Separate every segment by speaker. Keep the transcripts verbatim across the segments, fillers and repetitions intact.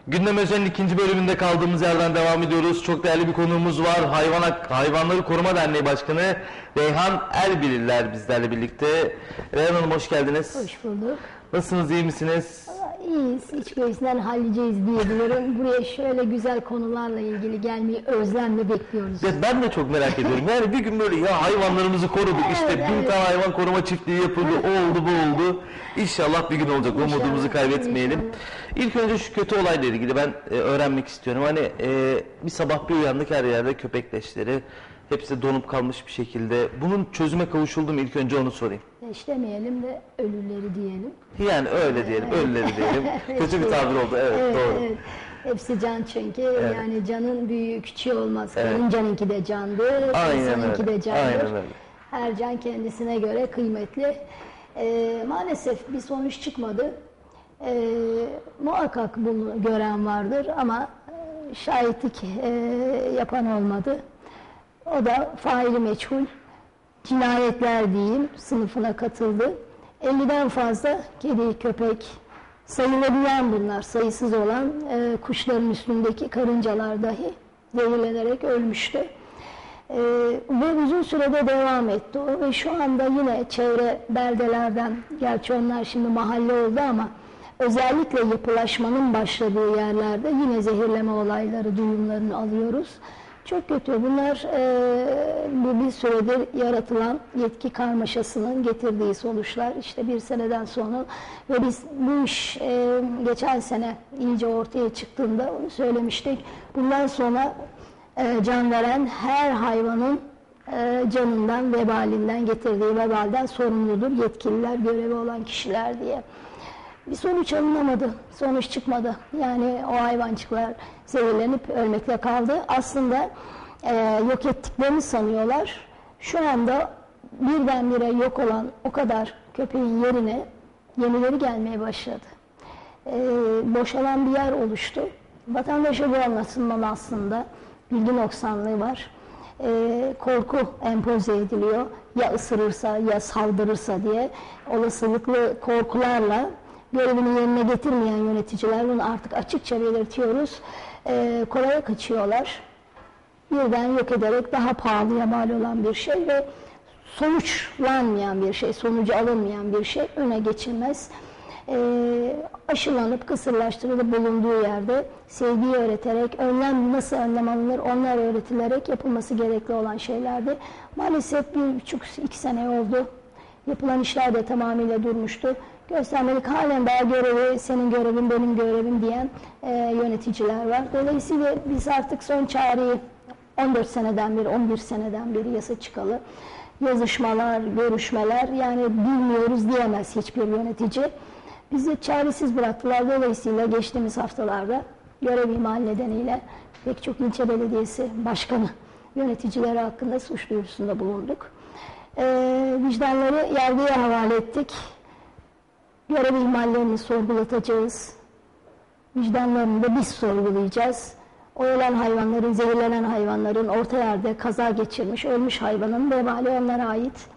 Speaker 1: Gündem Özel'in ikinci bölümünde kaldığımız yerden devam ediyoruz. Çok değerli bir konuğumuz var. Hayvan, Hayvanları Koruma Derneği Başkanı Reyhan Erbilirler bizlerle birlikte. Reyhan Hanım hoş geldiniz.
Speaker 2: Hoş bulduk.
Speaker 1: Nasılsınız, iyi misiniz?
Speaker 2: Valla iyiyiz, iç göğüsünden halliceyiz diyebilirim. Buraya şöyle güzel konularla ilgili gelmeyi özlemle bekliyoruz.
Speaker 1: Ya ben de çok merak ediyorum. Yani bir gün böyle ya hayvanlarımızı koruduk,
Speaker 2: Evet,
Speaker 1: işte bin
Speaker 2: evet.
Speaker 1: tane hayvan koruma çiftliği yapıldı, o oldu bu oldu. İnşallah bir gün olacak,
Speaker 2: İnşallah,
Speaker 1: umudumuzu kaybetmeyelim.
Speaker 2: inşallah.
Speaker 1: İlk önce şu kötü olayla ilgili ben e, öğrenmek istiyorum. Hani e, bir sabah bir uyandık, her yerde köpek leşleri. Hepsi donup kalmış bir şekilde. Bunun çözüme kavuşuldu mu? İlk önce onu sorayım.
Speaker 2: Leş demeyelim de ölüleri diyelim.
Speaker 1: Yani öyle diyelim,
Speaker 2: Evet.
Speaker 1: ölüleri diyelim. Kötü bir tabir oldu, evet,
Speaker 2: Evet,
Speaker 1: doğru.
Speaker 2: evet. Hepsi can çünkü.
Speaker 1: Evet.
Speaker 2: Yani canın büyüğü küçüğü olmaz.
Speaker 1: Evet.
Speaker 2: Karıncanınki de candır,
Speaker 1: Aynen
Speaker 2: insanınki
Speaker 1: öyle,
Speaker 2: de candır.
Speaker 1: aynen öyle.
Speaker 2: Her can kendisine göre kıymetli. Ee, maalesef bir sonuç çıkmadı. Ee, muhakkak bunu gören vardır ama e, şahitlik e, yapan olmadı. O da faili meçhul, cinayetler diyeyim sınıfına katıldı. elliden fazla kedi, köpek sayılabilen bunlar, sayısız olan e, kuşların üstündeki karıncalar dahi zehirlenerek ölmüştü. E, ve uzun sürede devam etti o ve şu anda yine çevre beldelerden, gerçi onlar şimdi mahalle oldu ama özellikle yapılaşmanın başladığı yerlerde yine zehirleme olayları, duyumlarını alıyoruz. Çok kötü. Bunlar e, bu bir süredir yaratılan yetki karmaşasının getirdiği sonuçlar. İşte bir seneden sonra ve biz bu iş e, geçen sene iyice ortaya çıktığında onu söylemiştik. Bundan sonra e, can veren her hayvanın e, canından, vebalinden, getirdiği vebalden sorumludur yetkililer, görevi olan kişiler diye. Bir sonuç alınamadı, sonuç çıkmadı. Yani o hayvancıklar zehirlenip ölmekle kaldı. Aslında e, yok ettiklerini sanıyorlar. Şu anda birdenbire yok olan o kadar köpeğin yerine yenileri gelmeye başladı. E, boşalan bir yer oluştu. Vatandaşa bu anlatılmalı aslında. Bilgi noksanlığı var. E, korku empoze ediliyor. Ya ısırırsa ya saldırırsa diye olasılıklı korkularla görevini yerine getirmeyen yöneticiler, bunu artık açıkça belirtiyoruz, e, kolaya kaçıyorlar. Birden yok ederek daha pahalıya mal olan bir şey ve sonuçlanmayan bir şey, sonucu alınmayan bir şey öne geçilmez. E, aşılanıp kısırlaştırılıp bulunduğu yerde sevgiyi öğreterek, önlem nasıl önlem alınır onlar öğretilerek yapılması gerekli olan şeylerdi. Maalesef bir buçuk, iki sene oldu. Yapılan işler de tamamıyla durmuştu. Göstermelik halen daha görevi, senin görevin, benim görevim diyen e, yöneticiler var. Dolayısıyla biz artık son çağrıyı on dört seneden beri, on bir seneden beri yasa çıkalı. Yazışmalar, görüşmeler, yani bilmiyoruz diyemez hiçbir yönetici. Bizi çaresiz bıraktılar. Dolayısıyla geçtiğimiz haftalarda görev ihmal nedeniyle pek çok ilçe belediyesi başkanı yöneticileri hakkında suç duyurusunda bulunduk. E, vicdanları yargıya havale ettik. Görev ihmallerini sorgulatacağız. Vicdanlarını da biz sorgulayacağız. O ölen hayvanların, zehirlenen hayvanların, orta yerde kaza geçirmiş, ölmüş hayvanın vebali onlara ait.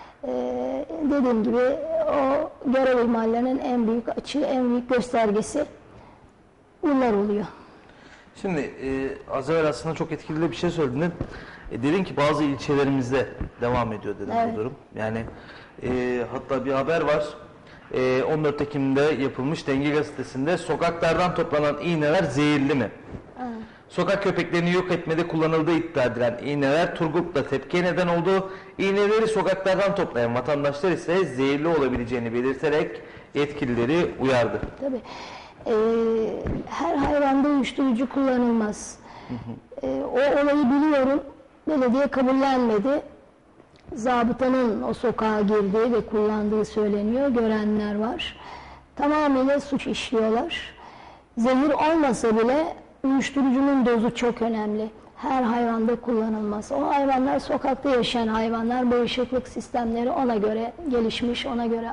Speaker 2: Ee, dediğim gibi o görev ihmallerinin en büyük açığı, en büyük göstergesi bunlar oluyor.
Speaker 1: Şimdi e, az evvel aslında çok etkili bir şey söyledin. E, dedin ki bazı ilçelerimizde devam ediyor dedim
Speaker 2: Evet.
Speaker 1: bu durum. Yani e, hatta bir haber var. E, on dört Ekim'de yapılmış Denge Gazetesi'nde sokaklardan toplanan iğneler zehirli mi?
Speaker 2: Evet.
Speaker 1: Sokak köpeklerini yok etmede kullanıldığı iddia edilen iğneler Turgut'ta tepkiye neden oldu. İğneleri sokaklardan toplayan vatandaşlar ise zehirli olabileceğini belirterek yetkilileri uyardı.
Speaker 2: Tabii. Ee, her hayvanda uyuşturucu kullanılmaz. Hı hı. Ee, o olayı biliyorum. Belediye kabullenmedi. Zabıtanın o sokağa girdiği ve kullandığı söyleniyor. Görenler var. Tamamıyla suç işliyorlar. Zehir olmasa bile uyuşturucunun dozu çok önemli. Her hayvanda kullanılmaz. O hayvanlar sokakta yaşayan hayvanlar, bağışıklık sistemleri ona göre gelişmiş, ona göre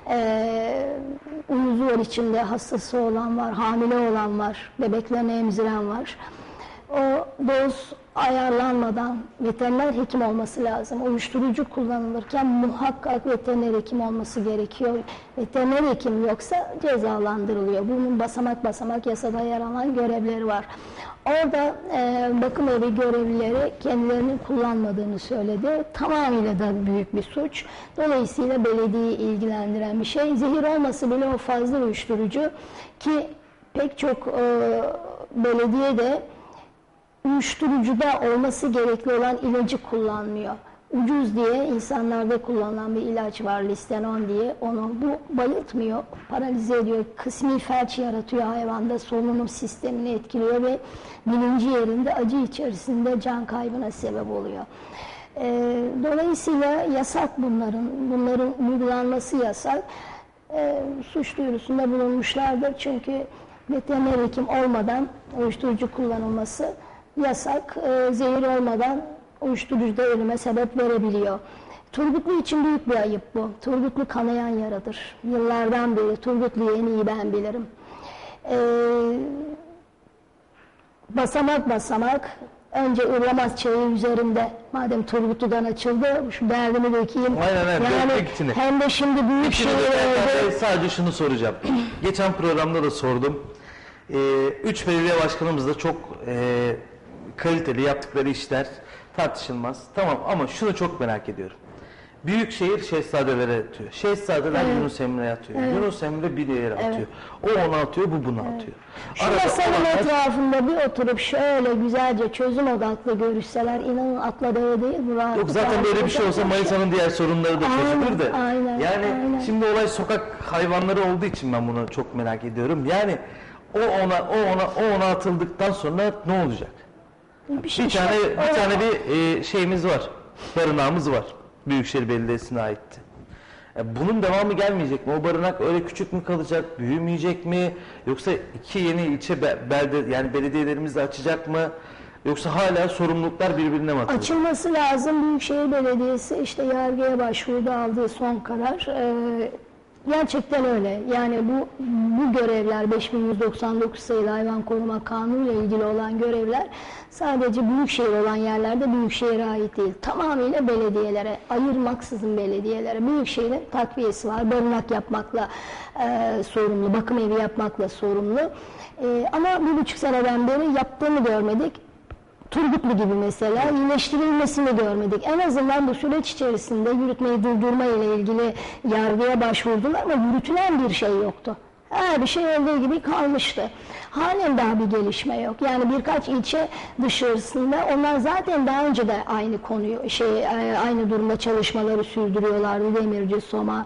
Speaker 2: e, uyuzu var içinde, hastası olan var, hamile olan var, bebeklerini emziren var. o doz ayarlanmadan veteriner hekim olması lazım. Uyuşturucu kullanılırken muhakkak veteriner hekim olması gerekiyor. Veteriner hekim yoksa cezalandırılıyor. Bunun basamak basamak yasada yer alan görevleri var. Orada e, bakım evi görevlileri kendilerinin kullanmadığını söyledi. Tamamıyla da büyük bir suç. Dolayısıyla belediyeyi ilgilendiren bir şey. Zehir olması bile o fazla uyuşturucu ki pek çok e, belediye de uyuşturucuda olması gerekli olan ilacı kullanmıyor. Ucuz diye insanlarda kullanılan bir ilaç var, Listenon diye. Onu bu bayıltmıyor, paralize ediyor, kısmi felç yaratıyor hayvanda, solunum sistemini etkiliyor ve bilinci yerinde acı içerisinde can kaybına sebep oluyor. Ee, dolayısıyla yasak bunların, bunların uygulanması yasak. Ee, suç duyurusunda bulunmuşlardır çünkü veteriner hekim olmadan uyuşturucu kullanılması yasak, e, zehir olmadan uyuşturucuda ölüme sebep verebiliyor. Turgutlu için büyük bir ayıp bu. Turgutlu kanayan yaradır. Yıllardan beri Turgutlu'yu en iyi ben bilirim. E, basamak basamak, önce ırlamaz çayı üzerinde, madem Turgutlu'dan açıldı, şu derdimi dökeyim.
Speaker 1: Aynen aynen.
Speaker 2: Yani
Speaker 1: içine.
Speaker 2: hem de şimdi büyük
Speaker 1: İçine
Speaker 2: şehirlerde...
Speaker 1: sadece şunu soracağım. Geçen programda da sordum. Ee, üç belediye başkanımız da çok e, kaliteli, yaptıkları işler tartışılmaz. Tamam, ama şunu çok merak ediyorum. Büyükşehir Şehzadelere atıyor. Şehzadeler
Speaker 2: Evet.
Speaker 1: Yunus Emre'ye atıyor.
Speaker 2: Evet.
Speaker 1: Yunus Emre bir yere atıyor.
Speaker 2: Evet.
Speaker 1: O onu atıyor, bu bunu atıyor.
Speaker 2: Şu
Speaker 1: Arada
Speaker 2: masanın
Speaker 1: olanlar-
Speaker 2: etrafında bir oturup şöyle güzelce çözüm odaklı görüşseler, inanın akla değer değil bu rahatlıkla.
Speaker 1: Yok zaten böyle bir şey olsa Manisa'nın diğer sorunları da
Speaker 2: Aynen,
Speaker 1: çözülür de.
Speaker 2: aynen,
Speaker 1: yani
Speaker 2: aynen.
Speaker 1: şimdi olay sokak hayvanları olduğu için ben bunu çok merak ediyorum. Yani o ona o ona o ona atıldıktan sonra ne olacak?
Speaker 2: Bir, şey
Speaker 1: Bir tane
Speaker 2: işte,
Speaker 1: bir
Speaker 2: o-
Speaker 1: tane bir e, şeyimiz var. Barınağımız var. Büyükşehir Belediyesi'ne aitti. E, bunun devamı gelmeyecek mi? O barınak öyle küçük mü kalacak? Büyümeyecek mi? Yoksa iki yeni ilçe be- belde yani belediyelerimiz de açacak mı? Yoksa hala sorumluluklar birbirine mi atılacak?
Speaker 2: Açılması lazım. Büyükşehir Belediyesi işte yargıya başvuruda aldığı son karar. Ee, gerçekten öyle. Yani bu bu görevler beş bin yüz doksan dokuz sayılı Hayvan Koruma Kanunu ile ilgili olan görevler sadece büyükşehir olan yerlerde büyükşehire ait değil. Tamamıyla belediyelere, ayırmaksızın belediyelere. Büyükşehirin takviyesi var. Barınak yapmakla e, sorumlu, bakım evi yapmakla sorumlu. E, ama bir buçuk seneden beri yaptığını görmedik. Turgutlu gibi mesela iyileştirilmesini görmedik. En azından bu süreç içerisinde yürütmeyi durdurma ile ilgili yargıya başvurdular ama yürütülen bir şey yoktu. Her bir şey olduğu gibi kalmıştı. Halen daha bir gelişme yok. Yani birkaç ilçe dışarısında onlar zaten daha önce de aynı konuyu, şey aynı durumda çalışmaları sürdürüyorlardı. Demirci, Soma,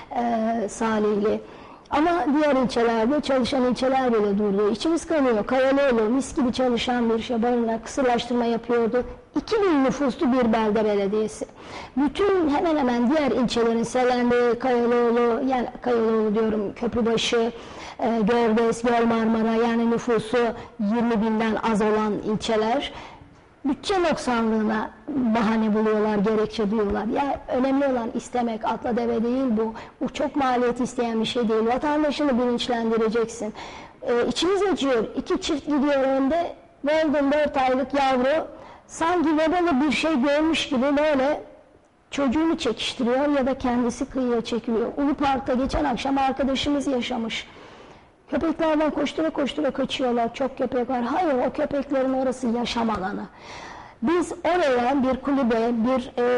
Speaker 2: e, Salihli. Ama diğer ilçelerde çalışan ilçeler bile durdu. İçimiz kanıyor. Kayalıoğlu mis gibi çalışan bir şey, barınak, kısırlaştırma yapıyordu. iki bin nüfuslu bir belde belediyesi. Bütün hemen hemen diğer ilçelerin Selendi, Kayalıoğlu, yani Kayalıoğlu diyorum, Köprübaşı, e, Gördes, Göl Marmara, yani nüfusu yirmi binden az olan ilçeler bütçe noksanlığına bahane buluyorlar, gerekçe duyuyorlar. Ya önemli olan istemek, atla deve değil bu. Bu çok maliyet isteyen bir şey değil. Vatandaşını bilinçlendireceksin. Ee, içimiz acıyor. İki çift gidiyor önde. Golden dört aylık yavru sanki vebalı bir şey görmüş gibi böyle çocuğunu çekiştiriyor ya da kendisi kıyıya çekiliyor. Ulu Park'ta geçen akşam arkadaşımız yaşamış. Köpeklerden koştura koştura kaçıyorlar. Çok köpek var. Hayır, o köpeklerin orası yaşam alanı. Biz oraya bir kulübe, bir e,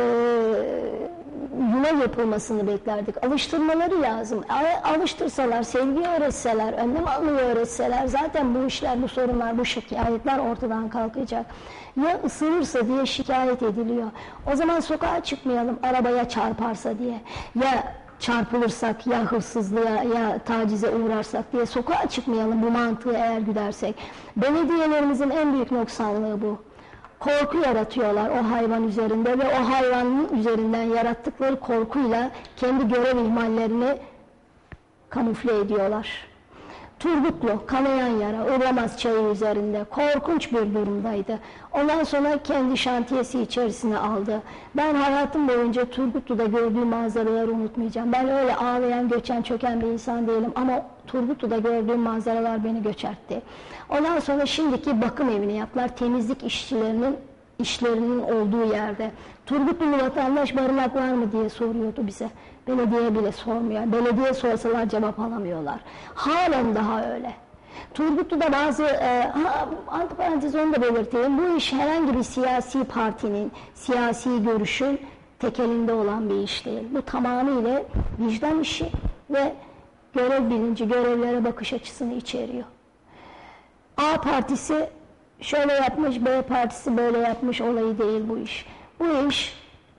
Speaker 2: yuva yapılmasını beklerdik. Alıştırmaları lazım. Alıştırsalar, sevgi öğretseler, önlem almayı öğretseler zaten bu işler, bu sorunlar, bu şikayetler ortadan kalkacak. Ya ısırırsa diye şikayet ediliyor. O zaman sokağa çıkmayalım, arabaya çarparsa diye. Ya çarpılırsak, ya hırsızlığa, ya tacize uğrarsak diye sokağa çıkmayalım, bu mantığı eğer güdersek. Belediyelerimizin en büyük noksanlığı bu. Korku yaratıyorlar o hayvan üzerinde ve o hayvanın üzerinden yarattıkları korkuyla kendi görev ihmallerini kamufle ediyorlar. Turgutlu, kanayan yara, Irlamaz çayı üzerinde korkunç bir durumdaydı. Ondan sonra kendi şantiyesi içerisine aldı. Ben hayatım boyunca Turgutlu'da gördüğüm manzaraları unutmayacağım. Ben öyle ağlayan, göçen, çöken bir insan değilim ama Turgutlu'da gördüğüm manzaralar beni göçertti. Ondan sonra şimdiki bakım evini yaptılar. Temizlik işçilerinin işlerinin olduğu yerde. Turgutlu vatandaş barınak var mı diye soruyordu bize. Belediye bile sormuyor. Belediye sorsalar cevap alamıyorlar. Halen daha öyle. Turgutlu'da bazı, e, ha, antiparantez onu da belirteyim, bu iş herhangi bir siyasi partinin, siyasi görüşün tekelinde olan bir iş değil. Bu tamamıyla vicdan işi ve görev bilinci, görevlere bakış açısını içeriyor. A partisi şöyle yapmış, B partisi böyle yapmış olayı değil bu iş. Bu iş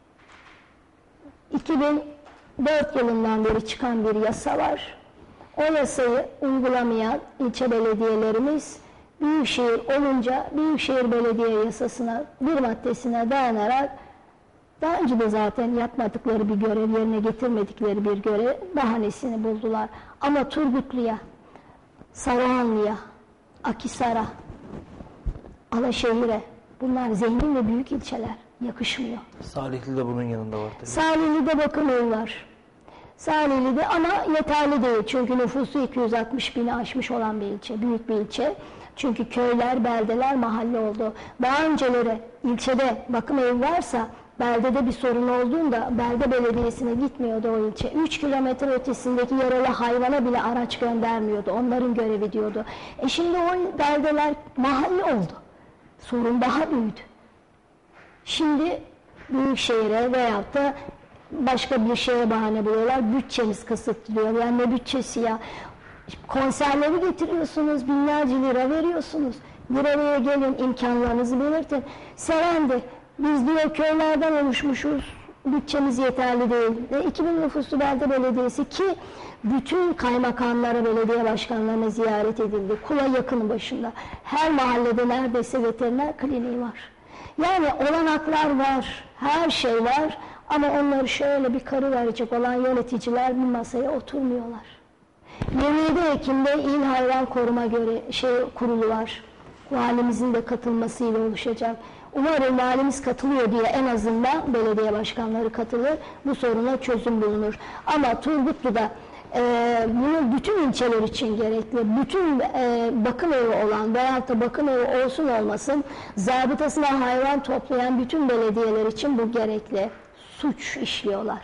Speaker 2: iki bin dört yılından beri çıkan bir yasa var. O yasayı uygulamayan ilçe belediyelerimiz Büyükşehir olunca Büyükşehir Belediye Yasası'na bir maddesine dayanarak daha önce de zaten yapmadıkları bir görev, yerine getirmedikleri bir görev bahanesini buldular. Ama Turgutlu'ya, Saruhanlı'ya, Akhisar'a, Alaşehir'e, bunlar zengin ve büyük ilçeler, yakışmıyor.
Speaker 1: Salihli de bunun yanında var tabii.
Speaker 2: Salihli'de bakım evi var. Salihli'de ama yeterli değil. Çünkü nüfusu iki yüz altmış bini aşmış olan bir ilçe, büyük bir ilçe. Çünkü köyler, beldeler mahalle oldu. Daha önceleri ilçede bakım evi varsa, beldede bir sorun olduğunda belde belediyesine gitmiyordu o ilçe. üç kilometre ötesindeki yaralı hayvana bile araç göndermiyordu. Onların görevi diyordu. E şimdi o beldeler mahalle oldu. Sorun daha büyüdü. Şimdi Büyükşehir'e veyahut da başka bir şeye bahane buluyorlar. Bütçemiz kısıtlı diyor. Yani ne bütçesi ya? Konserleri getiriyorsunuz, binlerce lira veriyorsunuz. Bir araya gelin, imkanlarınızı belirtin. Serendi. Biz diyor köylerden oluşmuşuz. Bütçemiz yeterli değil. E, iki bin nüfuslu belde belediyesi ki bütün kaymakamlara, belediye başkanlarına ziyaret edildi. Kula yakın başında. Her mahallede neredeyse veteriner kliniği var. Yani olanaklar var, her şey var ama onları şöyle bir karı verecek olan yöneticiler bir masaya oturmuyorlar. yirmi yedi Ekim'de İl Hayvan Koruma göre şey kurulu var. Valimizin de katılmasıyla oluşacak. Umarım valimiz katılıyor diye en azından belediye başkanları katılır. Bu soruna çözüm bulunur. Ama Turgutlu'da e, bunun bütün ilçeler için gerekli. Bütün e, bakım evi olan veyahut da bakım evi olsun olmasın zabıtasına hayvan toplayan bütün belediyeler için bu gerekli. Suç işliyorlar.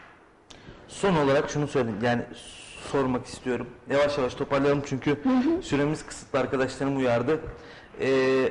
Speaker 1: Son olarak şunu söyleyeyim. Yani sormak istiyorum. Yavaş yavaş toparlayalım çünkü hı hı. süremiz kısıtlı, arkadaşlarım uyardı. Eee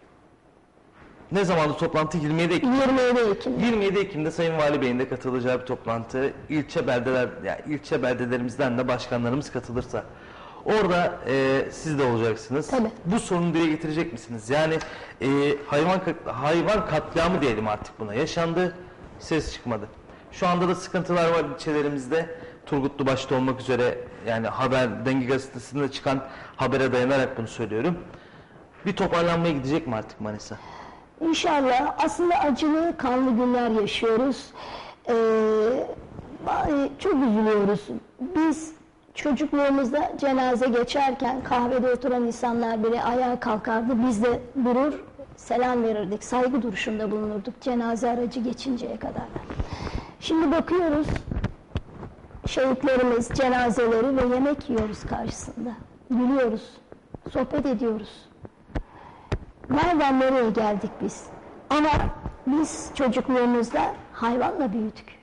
Speaker 1: Ne zamandı toplantı? yirmi yedi Ekim.
Speaker 2: yirmi yedi Ekim.
Speaker 1: yirmi yedi Ekim'de Sayın Vali Bey'in de katılacağı bir toplantı. İlçe beldeler, yani ilçe beldelerimizden de başkanlarımız katılırsa orada e, siz de olacaksınız.
Speaker 2: Tabii.
Speaker 1: Bu sorunu dile getirecek misiniz? Yani e, hayvan hayvan katliamı diyelim artık buna. Yaşandı, ses çıkmadı. Şu anda da sıkıntılar var ilçelerimizde. Turgutlu başta olmak üzere, yani haber, Denge Gazetesi'nde çıkan habere dayanarak bunu söylüyorum. Bir toparlanmaya gidecek mi artık Manisa?
Speaker 2: İnşallah. Aslında acılı, kanlı günler yaşıyoruz. Ee, çok üzülüyoruz. Biz çocukluğumuzda cenaze geçerken kahvede oturan insanlar bile ayağa kalkardı. Biz de durur, selam verirdik. Saygı duruşunda bulunurduk cenaze aracı geçinceye kadar. Şimdi bakıyoruz, şehitlerimiz cenazeleri ve yemek yiyoruz karşısında. Gülüyoruz, sohbet ediyoruz. Nereden nereye geldik biz? Ama biz çocukluğumuzda hayvanla büyüdük.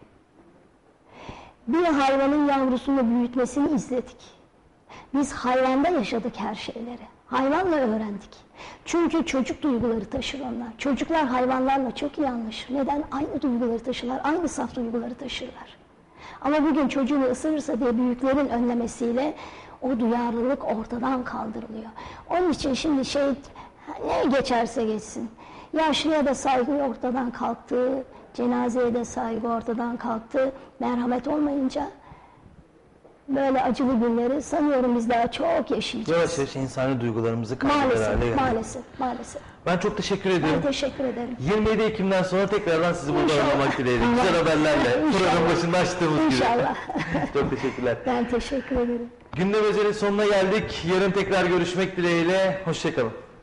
Speaker 2: Bir hayvanın yavrusunu büyütmesini izledik. Biz hayvanda yaşadık her şeyleri. Hayvanla öğrendik. Çünkü çocuk duyguları taşır onlar. Çocuklar hayvanlarla çok iyi anlaşır. Neden? Aynı duyguları taşırlar, aynı saf duyguları taşırlar. Ama bugün çocuğunu ısırırsa diye büyüklerin önlemesiyle o duyarlılık ortadan kaldırılıyor. Onun için şimdi şey, ne geçerse geçsin. Yaşlıya da saygı ortadan kalktı, cenazeye de saygı ortadan kalktı. Merhamet olmayınca böyle acılı günleri sanıyorum biz daha çok yaşayacağız.
Speaker 1: Yavaş yavaş insani duygularımızı kaybeder hale
Speaker 2: Maalesef,
Speaker 1: geldik.
Speaker 2: maalesef, maalesef.
Speaker 1: Ben çok teşekkür ediyorum.
Speaker 2: Ben teşekkür ederim.
Speaker 1: yirmi yedi Ekim'den sonra tekrardan sizi burada
Speaker 2: İnşallah.
Speaker 1: ağırlamak dileğiyle. Güzel haberlerle.
Speaker 2: İnşallah.
Speaker 1: Program başında açtığımız gibi.
Speaker 2: İnşallah.
Speaker 1: Çok teşekkürler.
Speaker 2: Ben teşekkür ederim.
Speaker 1: Gündem Özel'in sonuna geldik. Yarın tekrar görüşmek dileğiyle. Hoşçakalın.